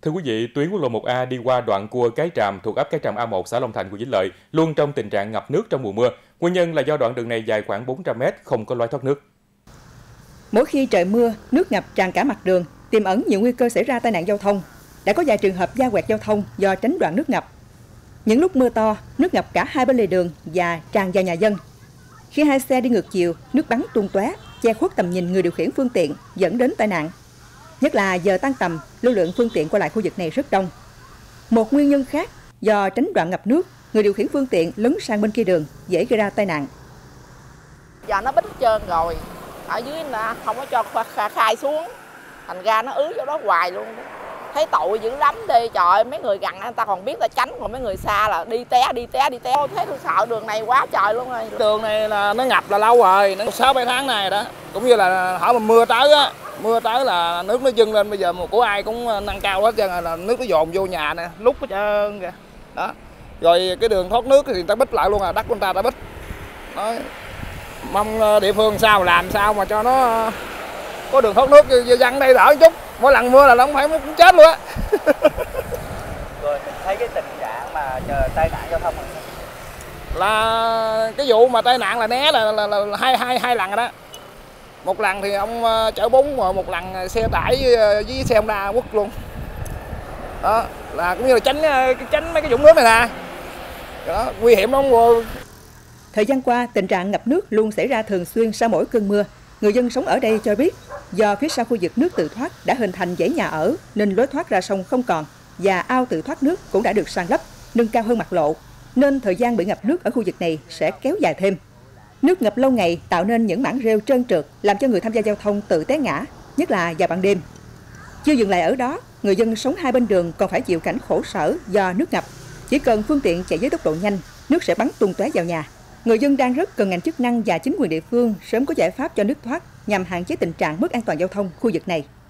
Thưa quý vị, tuyến quốc lộ 1A đi qua đoạn cua Cái Tràm thuộc ấp Cái Tràm A1 xã Long Thành, huyện Vĩnh Lợi luôn trong tình trạng ngập nước trong mùa mưa. Nguyên nhân là do đoạn đường này dài khoảng 400 m, không có lối thoát nước. Mỗi khi trời mưa, nước ngập tràn cả mặt đường, tiềm ẩn nhiều nguy cơ xảy ra tai nạn giao thông. Đã có vài trường hợp va quẹt giao thông do tránh đoạn nước ngập. Những lúc mưa to, nước ngập cả hai bên lề đường và tràn vào nhà dân. Khi hai xe đi ngược chiều, nước bắn tung tóe, che khuất tầm nhìn người điều khiển phương tiện, dẫn đến tai nạn. Nhất là giờ tan tầm, lưu lượng phương tiện qua lại khu vực này rất đông. Một nguyên nhân khác, do tránh đoạn ngập nước, người điều khiển phương tiện lấn sang bên kia đường, dễ gây ra tai nạn. Giờ nó bít trơn rồi, ở dưới là không có cho khai xuống, thành ra nó ứ chỗ đó hoài luôn. Thấy tội dữ lắm đi, trời ơi, mấy người gần người ta còn biết ta tránh, còn mấy người xa là đi té. Thấy tôi sợ đường này quá trời luôn rồi. Đường này là nó ngập là lâu rồi, nó 6-7 tháng này đó. Cũng như là hỏi mà mưa tới là nước nó dâng lên, bây giờ của ai cũng nâng cao hết trơn, là nước nó dồn vô nhà nè, lúc hết trơn kìa. Đó. Rồi cái đường thoát nước thì người ta bít lại luôn, đất của người ta đã bít. Đó. Mong địa phương sao làm sao mà cho nó có đường thoát nước cho dân đây đỡ chút. Mỗi lần mưa là nó không phải cũng chết luôn á. Rồi mình thấy cái tình trạng mà tai nạn giao thông là cái vụ mà tai nạn là né là hai lần rồi đó. Một lần thì ông chở bún, rồi một lần xe tải với xe Honda quất luôn. Đó, là cũng như là tránh mấy cái vũng nước này nè. Đó, nguy hiểm lắm rồi. Thời gian qua, tình trạng ngập nước luôn xảy ra thường xuyên sau mỗi cơn mưa. Người dân sống ở đây cho biết, do phía sau khu vực nước tự thoát đã hình thành dãy nhà ở nên lối thoát ra sông không còn, và ao tự thoát nước cũng đã được san lấp, nâng cao hơn mặt lộ, nên thời gian bị ngập nước ở khu vực này sẽ kéo dài thêm. Nước ngập lâu ngày tạo nên những mảng rêu trơn trượt, làm cho người tham gia giao thông tự té ngã, nhất là vào ban đêm. Chưa dừng lại ở đó, người dân sống hai bên đường còn phải chịu cảnh khổ sở do nước ngập. Chỉ cần phương tiện chạy với tốc độ nhanh, nước sẽ bắn tung tóe vào nhà. Người dân đang rất cần ngành chức năng và chính quyền địa phương sớm có giải pháp cho nước thoát nhằm hạn chế tình trạng mất an toàn giao thông khu vực này.